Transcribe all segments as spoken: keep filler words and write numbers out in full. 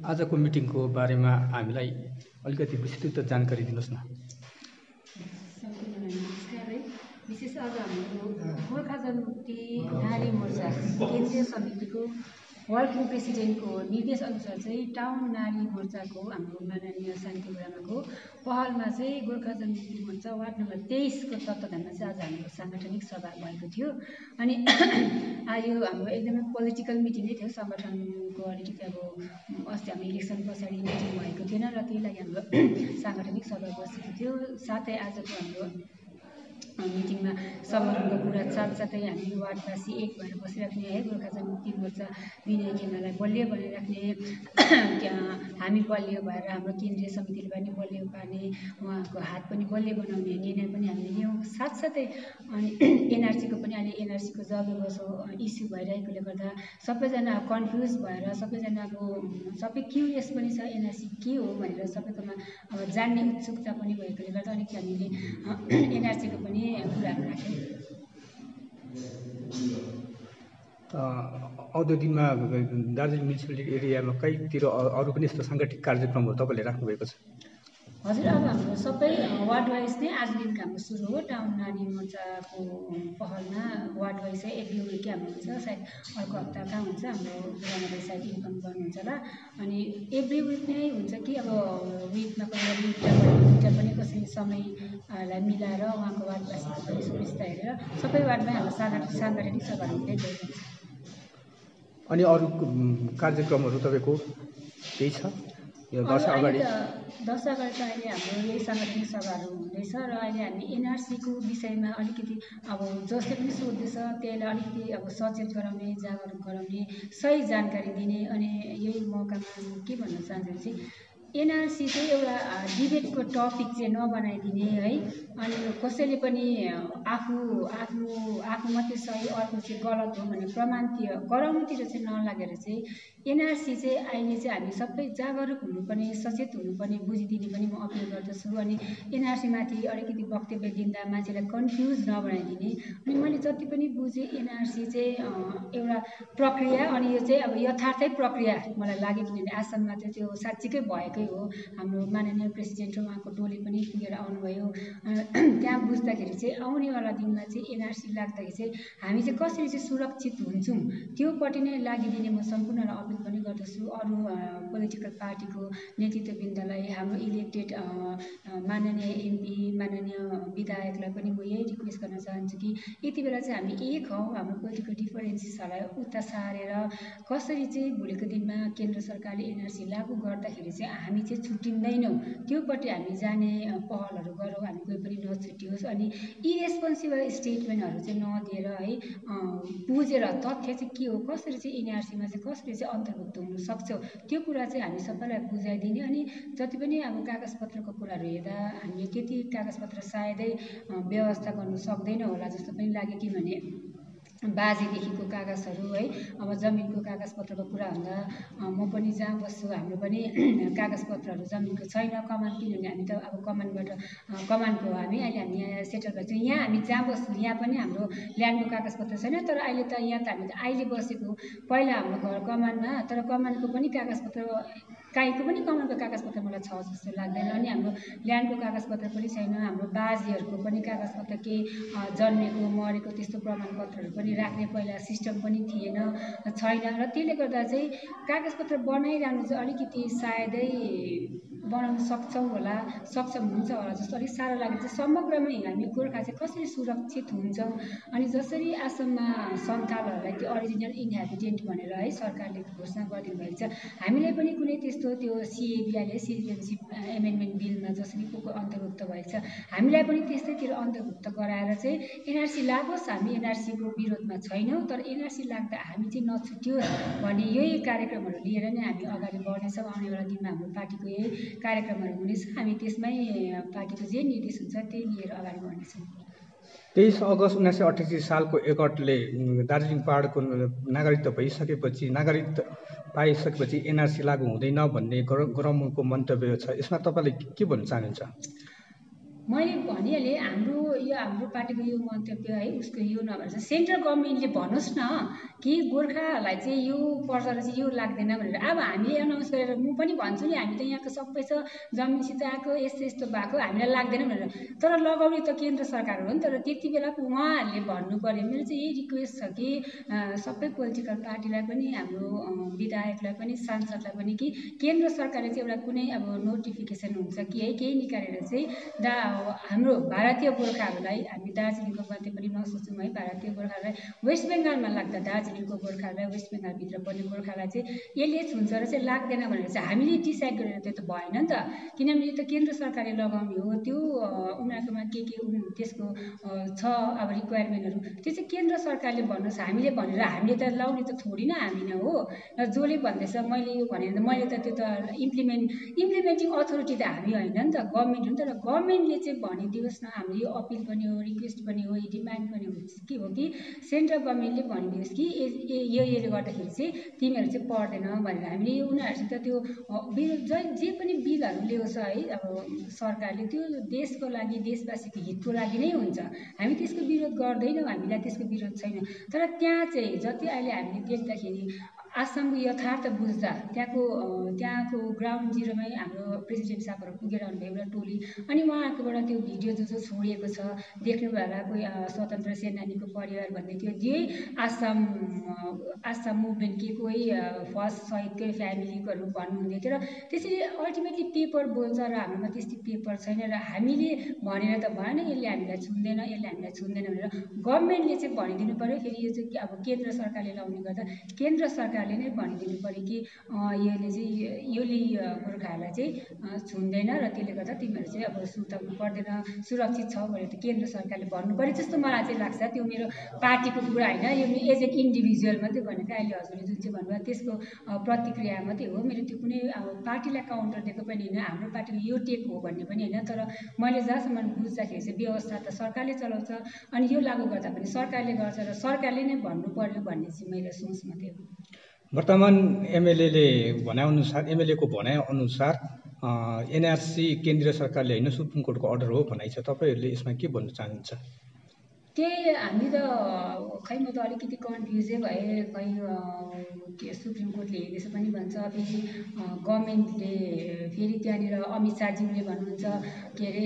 आजको मिटिङको बारेमा हामीलाई अलिकति विस्तृत जानकारी दिनुहोस् न। विशेष आज हाम्रो गोर्खा जनमुक्ति नारी मोर्चा केन्द्रीय समितिको वर्किङ प्रेसिडेन्टको निर्देश अनुसार चाहिँ टाउन नारी मोर्चाको हाम्रो माननीय शान्ति गुरुमाको पहलमा चाहिँ गोर्खा जनमुक्ति मोर्चा वार्ड नम्बर तेइसको तत्त्वावधानमा चाहिँ आज हाम्रो साङ्गठनिक सभा भएको थियो। अनि यो हाम्रो एकदमै पोलिटिकल मिटिङै थियो, सङ्गठनको अलिकति अब अस्ति हाम्रो इलेक्सन पछाडि मिटिङ भएको थिएन र त्यही लागि हाम्रो साङ्गठनिक सभा बसेको थियो। साथै आजको हाम्रो मिटिङमा समग्रको कुरा साथसाथै हामी वार्डवासी एक भएर बसिराख्ने है गोर्खा जनमुक्ति मोर्चा विनय खेमालाई बलियो बनाइराख्ने, हामी बलियो भएर हाम्रो केन्द्रीय समितिले पनि बलियो पार्ने, उहाँको हात पनि बलियो बनाउने निर्णय पनि हामीले लियौँ। साथसाथै अनि एनआरसीको पनि अहिले एनआरसीको जग्गा बसो इस्यु भइरहेकोले गर्दा सबैजना कन्फ्युज भएर सबैजना अब सबै क्युरियस पनि छ एनआरसी के हो भनेर सबैकोमा अब जान्ने उत्सुकता पनि भएकोले गर्दा अलिक हामीले एनआरसीको पनि कुराहरू राख्यौँ। आउँदो दिनमा दार्जिलिङ म्युनिसिपालिटी एरियामा कहीँतिर अरू पनि यस्तो साङ्गठनिक कार्यक्रमहरू तपाईँले राख्नुभएको छ? हजुर, अब हाम्रो सबै वार्ड वाइज नै आजदेखिको हाम्रो सुरु हो। टाउन नारी मोर्चाको पहलमा वार्ड वाइज चाहिँ एभ्री विक हाम्रो हुन्छ, सायद अर्को हप्ता कहाँ हुन्छ हाम्रो गुरुआमाले सायद इन्फर्म गर्नुहुन्छ होला। अनि एभ्री विक नै हुन्छ कि अब विकमा पनि दुईवटा दुईवटा पनि कसरी समयलाई मिलाएर उहाँको वार्डवासीको पनि सुविस्ता हेरेर सबै वार्डमै हाम्रो साङ्गठनिक साङ्गठनिक सभाहरू हुँदै गइरहेको छ। अनि अरू कार्यक्रमहरू तपाईँको केही छ यो दसैँ अगाडि? दसैँ अगाडि त अहिले हाम्रो यही साङ्गठनिक सभाहरू हुँदैछ र अहिले हामी एनआरसीको विषयमा अलिकति अब जसले पनि सोध्दैछ त्यसलाई अलिकति अब सचेत गराउने, जागरुक गराउने, सही जानकारी दिने। अनि यही मौकामा के भन्न चाहन्छु चाहिँ एनआरसी चाहिँ एउटा डिबेटको टपिक चाहिँ नबनाइदिने है। अनि कसैले पनि आफू आफू आफू मात्रै सही अर्को चाहिँ गलत हो भन्ने प्रमाणतिर गराउनुतिर चाहिँ नलागेर चाहिँ एनआरसी चाहिँ अहिले चाहिँ हामी सबै जागरुक हुनुपर्ने, सचेत हुनुपर्ने, बुझिदिने पनि म अपिल गर्दछु। अनि एनआरसीमाथि अलिकति वक्तव्य दिँदा मान्छेलाई कन्फ्युज नबनाइदिने। अनि मैले जति पनि बुझेँ एनआरसी चाहिँ एउटा प्रक्रिया, अनि यो चाहिँ अब यथार्थै प्रक्रिया मलाई लाग्यो, किनभने आसाममा चाहिँ त्यो साँच्चीकै भएको हो। हाम्रो माननीय प्रेसिडेन्ट र उहाँको टोली पनि पुगेर आउनुभयो। त्यहाँ बुझ्दाखेरि चाहिँ आउनेवाला दिनमा चाहिँ एनआरसी लाग्दाखेरि चाहिँ हामी चाहिँ कसरी चाहिँ सुरक्षित हुन्छौँ त्योपट्टि नै लागिदिने म सम्पूर्णलाई अपिल पनि गर्दछु। अरू पोलिटिकल पार्टीको नेतृत्ववृन्दलाई, हाम्रो इलेक्टेड माननीय एमपी माननीय विधायकलाई पनि म यही रिक्वेस्ट गर्न चाहन्छु कि यति बेला चाहिँ हामी एक हौँ, हाम्रो पोलिटिकल डिफरेन्सेसहरूलाई उता सारेर कसरी चाहिँ भोलिको दिनमा केन्द्र सरकारले एनआरसी लागू गर्दाखेरि चाहिँ हामी चाहिँ छुट्टिँदैनौँ त्योपट्टि हामी जाने पहलहरू गरौँ, हामी कोही पनि नछुट्टियोस्। अनि इरेस्पोन्सिबल स्टेटमेन्टहरू चाहिँ नदिएर है बुझेर तथ्य चाहिँ के हो, कसरी चाहिँ एनआरसीमा चाहिँ कसरी चाहिँ अन्तर्भुक्त हुन सक्छौँ त्यो कुरा चाहिँ हामी सबैलाई बुझाइदिने। अनि जति पनि अब कागजपत्रको कुराहरू हेर्दा हामीले त्यति कागजपत्र सायदै व्यवस्था गर्नु सक्दैन होला जस्तो पनि लाग्यो, किनभने बाजेदेखिको कागजहरू है, अब जमिनको कागजपत्रको कुरा हुँदा म पनि जहाँ बस्छु हाम्रो पनि कागजपत्रहरू जमिनको छैन। कमान, किनभने हामी त अब कमानबाट कमानको हो हामी, अहिले हामी यहाँ सेटल भएको छौँ। यहाँ हामी जहाँ बस्छौँ यहाँ पनि हाम्रो ल्यान्डको कागजपत्र छैन। तर अहिले त यहाँ त हामी त अहिले बसेको, पहिला हाम्रो घर कमानमा, तर कमानको पनि कागजपत्र काहीँको पनि कमानको कागजपत्र मलाई छ जस्तो लाग्दैन। अनि हाम्रो ल्यान्डको कागजपत्र पनि छैन। हाम्रो बाजेहरूको पनि कागजपत्र केही जन्मेको मरेको त्यस्तो प्रमाणपत्रहरू पनि राख्ने पहिला सिस्टम पनि थिएन, छैन। र त्यसले गर्दा चाहिँ कागजपत्र बनाइरहनु चाहिँ अलिकति सायदै बनाउन सक्छौँ होला, सक्षम हुन्छ होला जस्तो अलिक साह्रो लाग्यो। चाहिँ समग्रमै हामी गोर्खा चाहिँ कसरी सुरक्षित हुन्छौँ, अनि जसरी आसाममा सन्थालहरूलाई त्यो अरिजिनल इन्हेबिटेन्ट भनेर है सरकारले घोषणा गरिदिनु भएको छ, हामीलाई पनि कुनै त्यस्तो त्यो सिएबिआईले सिटिजनसिप एमेन्डमेन्ट बिलमा जसरी को अन्तर्भुक्त भएको छ हामीलाई पनि त्यस्तैतिर अन्तर्भुक्त गराएर चाहिँ एनआरसी लागोस्। हामी एनआरसीको विरोधमा छैनौँ, तर एनआरसी लाग्दा हामी चाहिँ नछुट्टियोस् भन्ने यही कार्यक्रमहरू लिएर नै हामी अगाडि बढ्नेछौँ। आउनेवाला दिनमा हाम्रो पार्टीको यही कार्यक्रमहरू हुनेछ, हामी त्यसमै पार्टीको जे निर्देश हुन्छ त्यही लिएर अगाडि बढ्नेछौँ। तेइस अगस्त उन्नाइस सय अठासी सालको एकटले दार्जिलिङ पहाडको नागरिकता भइसकेपछि नागरिकता पाइसकेपछि एनआरसी लागू हुँदैन भन्ने गरमको मन्तव्य छ, यसमा तपाईँले के भन्न चाहनुहुन्छ? मैले भनिहालेँ हाम्रो यो हाम्रो पार्टीको यो मन्तव्य है उसको यो नभएर चाहिँ सेन्ट्रल गभर्मेन्टले भन्नुहोस् न कि गोर्खाहरूलाई चाहिँ यो पर्छ चाहिँ यो लाग्दैन भनेर। अब हामीले एनाउन्स गरेर म पनि भन्छु नि हामी त यहाँको सबै छ जमिनसित आएको यस्तो यस्तो भएको हामीलाई लाग्दैन भनेर, तर लगाउने त केन्द्र सरकार हो नि। तर त्यति बेला उहाँहरूले भन्नु पर्यो। मेरो चाहिँ यही रिक्वेस्ट छ कि सबै पोलिटिकल पार्टीलाई पनि हाम्रो विधायकलाई पनि सांसदलाई पनि कि केन्द्र सरकारले चाहिँ एउटा कुनै अब नोटिफिकेसन हुन्छ कि है केही निकालेर चाहिँ दा हाम्रो भारतीय गोर्खाहरूलाई हामी दार्जिलिङको मात्रै पनि नसोचौँ है, भारतीय गोर्खाहरूलाई वेस्ट बेङ्गालमा लाग्दा दार्जिलिङको गोर्खाहरूलाई वेस्ट बेङ्गालभित्र पर्ने गोर्खालाई चाहिँ यसले छुन्छ र चाहिँ लाग्दैन भनेर चाहिँ हामीले डिसाइड गरेर त्यो त भएन नि त, किनभने यो त केन्द्र सरकारले लगाउने हो। त्यो उनीहरूकोमा के के त्यसको छ अब रिक्वायरमेन्टहरू त्यो चाहिँ केन्द्र सरकारले भन्नुहोस्, हामीले भनेर हामीले त लाउने त थोडी न हामी न हो। र जसले भन्दैछ मैले यो भने मैले त त्यो त इम्प्लिमेन्ट इम्प्लिमेन्टिङ अथोरिटी त हामी होइन नि त, गभर्मेन्ट हो नि त। र गभर्मेन्टले चाहिँ भनिदियोस् न, हाम्रो यो अपिल पनि हो रिक्वेस्ट पनि हो डिमान्ड पनि हो के हो कि सेन्ट्रल गभर्मेन्टले भनिदियोस् कि यो यसले गर्दाखेरि चाहिँ तिमीहरू चाहिँ पर्दैन भनेर। हामीले यो उनीहरूसित त्यो बिल जे पनि बिलहरू ल्याउँछ है अब सरकारले त्यो देशको लागि देशवासीको हितको लागि नै हुन्छ, हामी त्यसको विरोध गर्दैनौँ, हामीलाई त्यसको विरोध छैन। तर त्यहाँ चाहिँ जति अहिले हामीले देख्दाखेरि आसामको यथार्थ बुझ्दा त्यहाँको त्यहाँको ग्राउन्ड जिरोमै हाम्रो प्रेसिडेन्ट साहबहरू पुगेर आउनुभयो एउटा टोली, अनि उहाँहरूकोबाट त्यो भिडियो जो जो छोडिएको छ देख्नुभयो होला, कोही स्वतन्त्र सेनानीको परिवार भन्ने थियो जे आसाम आसाम मुभमेन्टकै कोही फर्स्ट सहिदकै फ्यामिलीकोहरू भन्नुहुँदै थियो। र त्यसरी अल्टिमेटली पेपर बोल्छ र हाम्रोमा त्यस्तो पेपर छैन र हामीले भनेर त भएन यसले हामीलाई छुन्दैन यसले हामीलाई छुन्दैन भनेर। गभर्मेन्टले चाहिँ भनिदिनु पऱ्यो। फेरि यो चाहिँ अब केन्द्र सरकारले लाउने गर्दा केन्द्र सरकारले नै भनिदिनु पऱ्यो कि यसले चाहिँ यसले गोर्खाहरूलाई चाहिँ छुन्दैन र त्यसले गर्दा तिमीहरू चाहिँ अब सुर्ताउनु पर्दैन, सुरक्षित छ भनेर त केन्द्र सरकारले भन्नु पऱ्यो जस्तो मलाई चाहिँ लाग्छ। त्यो मेरो पार्टीको कुरा होइन, यो एज एन इन्डिभिजुअल मात्रै भनेको अहिले हजुरले जुन चाहिँ भन्नुभयो त्यसको प्रतिक्रिया मात्रै हो मेरो। त्यो कुनै अब पार्टीलाई काउन्टर दिएको पनि होइन, हाम्रो पार्टीको यो टेक हो भन्ने पनि होइन। तर मैले जहाँसम्म बुझ्दाखेरि चाहिँ व्यवस्था त सरकारले चलाउँछ अनि यो लागू गर्दा पनि सरकारले गर्छ र सरकारले नै भन्नु पर्यो भन्ने चाहिँ मेरो सोच मात्रै हो। वर्तमान एमएलएले भनाइअनुसार एमएलएको भनाइअनुसार एनआरसी केन्द्रीय सरकारले होइन सुप्रिम कोर्टको अर्डर हो भनाइ छ। तपाईँहरूले यसमा के भन्न चाहनुहुन्छ? त्यही हामी त खै म त अलिकति कन्फ्युजै भएँ, खै के सुप्रिम कोर्टले हेरेछ पनि भन्छ, फेरि गभर्मेन्टले फेरि त्यहाँनिर अमित शाहज्यूले भन्नुहुन्छ के अरे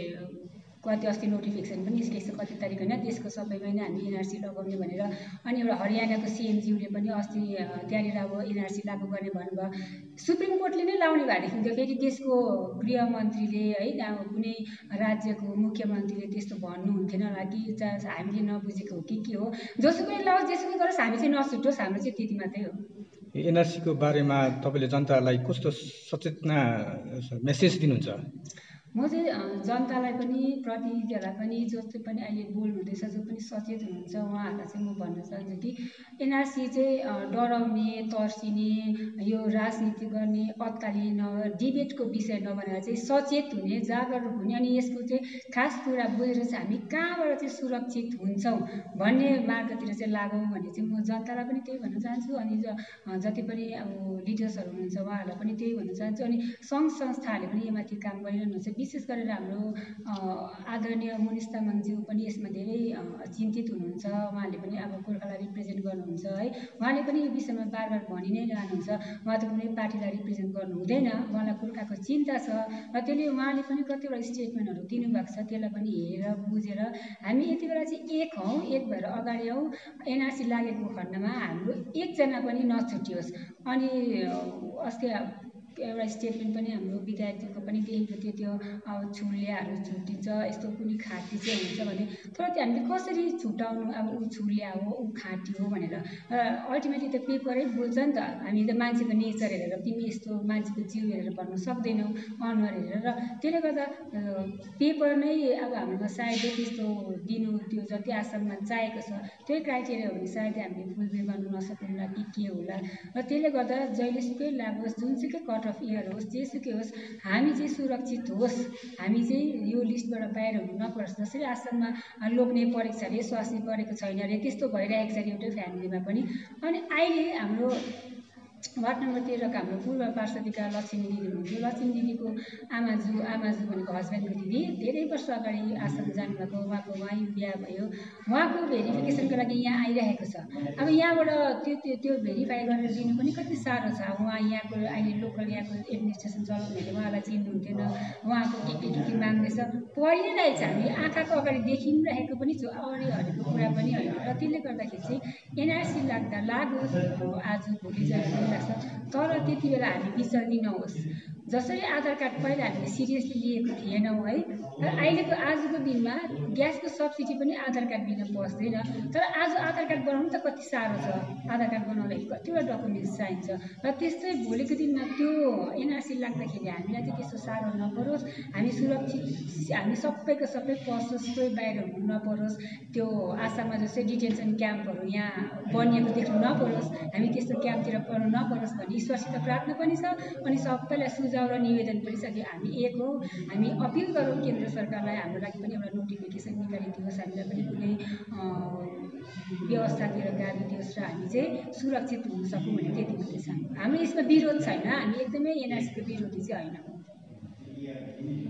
कति अस्ति नोटिफिकेसन पनि निस्केको छ कति तारिक होइन त्यसको सबैमा नै हामी एनआरसी लगाउने भनेर। अनि एउटा हरियाणाको सिएमज्यूले पनि अस्ति त्यहाँनिर अब एनआरसी लागू गर्ने भन्नुभयो। सुप्रिम कोर्टले नै लाउने भएदेखि त फेरि त्यसको गृहमन्त्रीले है अब कुनै राज्यको मुख्यमन्त्रीले त्यस्तो भन्नुहुन्थेन होला कि हामीले नबुझेको हो कि के हो। जोसुकै लाओस् जेसुकै गरोस् हामी चाहिँ नछुटोस्, हाम्रो चाहिँ त्यति मात्रै हो। एनआरसीको बारेमा तपाईँले जनतालाई कस्तो सचेतना मेसेज दिनुहुन्छ? म चाहिँ जनतालाई पनि प्रतिनिधिहरूलाई पनि जसले पनि अहिले बोल्नु हुँदैछ जो पनि सचेत हुनुहुन्छ उहाँहरूलाई चाहिँ म भन्न चाहन्छु कि एनआरसी चाहिँ डराउने तर्सिने यो राजनीति गर्ने अत्तालिने डिबेटको विषय नबनाएर चाहिँ सचेत हुने जागरुक हुने अनि यसको चाहिँ खास कुरा बुझेर चाहिँ हामी कहाँबाट चाहिँ सुरक्षित हुन्छौँ भन्ने मार्गतिर चाहिँ लागौँ भन्ने चाहिँ म जनतालाई पनि त्यही भन्न चाहन्छु। अनि जति पनि अब लिडर्सहरू हुनुहुन्छ उहाँहरूलाई पनि त्यही भन्न चाहन्छु। अनि सङ्घ संस्थाहरूले पनि योमाथि काम गरिरहनुहुन्छ, विशेष गरेर हाम्रो आदरणीय मुनिस तामाङज्यू पनि यसमा धेरै चिन्तित हुनुहुन्छ। उहाँले पनि अब गोर्खालाई रिप्रेजेन्ट गर्नुहुन्छ है, उहाँले पनि यो विषयमा बार बार भनि नै रहनुहुन्छ। उहाँ त कुनै पार्टीलाई रिप्रेजेन्ट गर्नु हुँदैन, उहाँलाई गोर्खाको चिन्ता छ र त्यसले उहाँले पनि कतिवटा स्टेटमेन्टहरू दिनुभएको छ, त्यसलाई पनि हेरेर बुझेर हामी यति बेला चाहिँ एक हौँ, एक भएर अगाडि आउँ। एनआरसी लागेको खण्डमा हाम्रो एकजना पनि नछुटियोस्। अनि अस्ति एउटा स्टेटमेन्ट पनि हाम्रो विधायकजीको पनि देखेको थियो, त्यो अब छुल्याहरू छुट्टिन्छ यस्तो कुनै खाँटी चाहिँ हुन्छ भने, तर त्यो हामीले कसरी छुट्याउनु अब ऊ छुल्या हो ऊ खाँटी हो भनेर। अल्टिमेटली त पेपरै बोल्छ नि त, हामी त मान्छेको नेचर हेरेर तिमी यस्तो मान्छेको जिउ हेरेर भन्नु सक्दैनौँ अनुहार हेरेर। र त्यसले गर्दा पेपर नै अब हाम्रोमा सायदै त्यस्तो दिनु त्यो जति आसाममा चाहेको छ त्यही क्राइटेरिया हो भने सायदै हामीले फुलफिल गर्नु नसक्नुला कि के होला। र त्यसले गर्दा जहिलेसुकै लागोस् जुनसुकै कट अफ इयर होस् जेसुकै होस् हामी चाहिँ सुरक्षित होस्, हामी चाहिँ यो लिस्टबाट बाहिर हुनु नपरोस्। जसरी आसाममा लोग्ने परेको छ अरे स्वास्नी परेको छैन अरे त्यस्तो भइरहेको छ अरे एउटै फ्यामिलीमा पनि। अनि अहिले हाम्रो वार्ड नम्बर तेह्रका हाम्रो पूर्व पार्षदिका लक्ष्मी दिदी हुनुहुन्थ्यो। लक्ष्मी दिदीको आमाजु आमाजु भनेको हस्बेन्डको दिदी धेरै वर्ष अगाडि आसाम जानुभएको, उहाँको वहीँ बिहा भयो। उहाँको भेरिफिकेसनको लागि यहाँ आइरहेको छ। अब यहाँबाट त्यो त्यो त्यो भेरिफाई गरेर दिनु पनि कति साह्रो छ। अब उहाँ यहाँको अहिले लोकल यहाँको एडमिनिस्ट्रेसन चलाउनेहरूले उहाँलाई चिन्नुहुन्थेन, उहाँको के के के के माग्दैछ परिरहेछ। हामी आँखाको अगाडि देखिरहेको पनि छु, अगाडि हरेको कुरा पनि होइन। र त्यसले गर्दाखेरि चाहिँ एनआरसी लाग्दा लागोस्, आज भोलि जाने लाग्छ, तर त्यति बेला हामी बिचल्दी नहोस्। जसरी आधार कार्ड पहिला हामीले सिरियसली लिएको थिएनौँ है, तर अहिलेको आजको दिनमा ग्यासको सब्सिडी पनि आधार कार्ड बिना पस्दैन। तर आज आधार कार्ड बनाउनु त कति साह्रो छ। आधार कार्ड बनाउँदाखेरि कतिवटा डकुमेन्ट्स चाहिन्छ। र त्यस्तै भोलिको दिनमा त्यो एनआरसी लाग्दाखेरि हामीलाई चाहिँ त्यस्तो साह्रो नपरोस्, हामी सुरक्षित, हामी सबैको सबै पसोस्, कोही बाहिर हुनु नपरोस्, त्यो आसाममा जस्तै डिटेन्सन क्याम्पहरू यहाँ बनिएको देख्नु नपरोस्, हामी त्यस्तो क्याम्पतिर पर्नु नपरोस् भन्ने ईश्वरसित प्रार्थना पनि छ। अनि सबैलाई सुझाव र निवेदन पनि छ कि हामी एक हौँ, हामी अपिल गरौँ केन्द्र सरकारलाई हाम्रो लागि पनि एउटा नोटिफिकेसन निकालिदियोस्, हामीलाई पनि कुनै व्यवस्थातिर गाडिदियोस् र हामी चाहिँ सुरक्षित हुन सकौँ भन्ने त्यति मात्रै छ। हाम्रो यसमा विरोध छैन, हामी एकदमै एनआरसीको विरोधी चाहिँ होइन।